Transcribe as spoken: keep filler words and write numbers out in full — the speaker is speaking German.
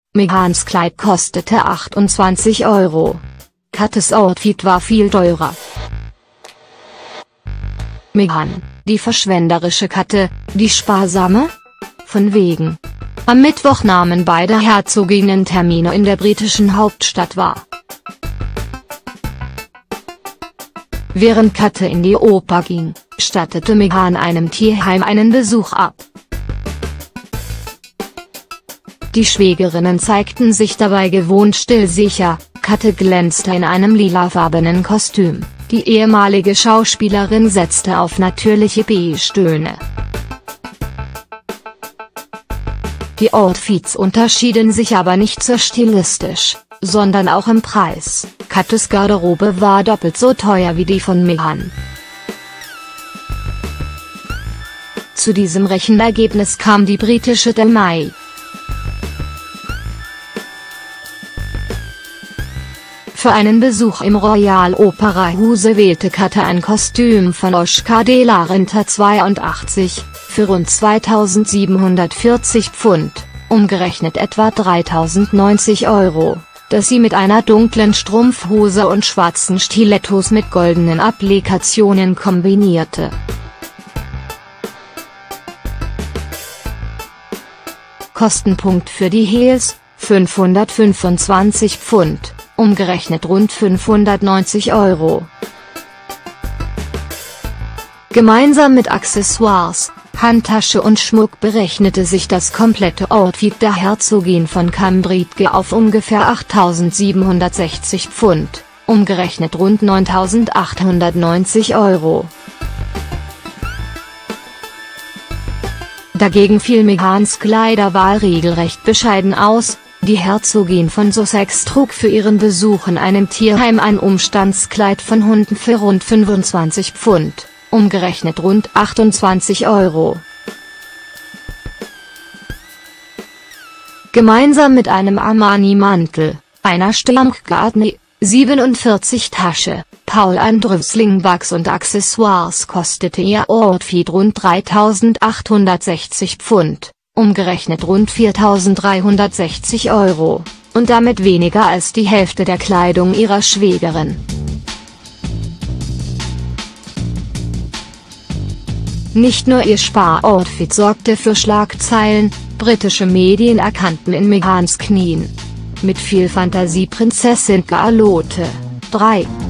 Meghans Kleid kostete achtundzwanzig Euro. Kates Outfit war viel teurer. Meghan, die verschwenderische Kate, die sparsame? Von wegen. Am Mittwoch nahmen beide Herzoginnen Termine in der britischen Hauptstadt wahr. Während Kate in die Oper ging, stattete Meghan einem Tierheim einen Besuch ab. Die Schwägerinnen zeigten sich dabei gewohnt stilsicher. Kate glänzte in einem lilafarbenen Kostüm, die ehemalige Schauspielerin setzte auf natürliche Beige-Töne. Die Outfits unterschieden sich aber nicht so stilistisch, sondern auch im Preis. Kates Garderobe war doppelt so teuer wie die von Meghan. Zu diesem Rechenergebnis kam die britische D M I. Für einen Besuch im Royal Opera House wählte Kate ein Kostüm von Oscar de la Renta zweiundachtzig, für rund zweitausendsiebenhundertvierzig Pfund, umgerechnet etwa dreitausendneunzig Euro, das sie mit einer dunklen Strumpfhose und schwarzen Stilettos mit goldenen Applikationen kombinierte. Kostenpunkt für die Heels, fünfhundertfünfundzwanzig Pfund, umgerechnet rund fünfhundertneunzig Euro. Gemeinsam mit Accessoires, Handtasche und Schmuck berechnete sich das komplette Outfit der Herzogin von Cambridge auf ungefähr achttausendsiebenhundertsechzig Pfund, umgerechnet rund neuntausendachthundertneunzig Euro. Dagegen fiel Meghans Kleiderwahl regelrecht bescheiden aus. Die Herzogin von Sussex trug für ihren Besuch in einem Tierheim ein Umstandskleid von Hunden für rund fünfundzwanzig Pfund, umgerechnet rund achtundzwanzig Euro. Gemeinsam mit einem Armani-Mantel, einer Stamp-Gartney, siebenundvierzig Tasche, Paul Andrew Slingbags und Accessoires kostete ihr Outfit rund dreitausendachthundertsechzig Pfund, umgerechnet rund viertausenddreihundertsechzig Euro, und damit weniger als die Hälfte der Kleidung ihrer Schwägerin. Nicht nur ihr Spar-Outfit sorgte für Schlagzeilen, britische Medien erkannten in Meghans Knien. Mit viel Fantasie Prinzessin Charlotte. drei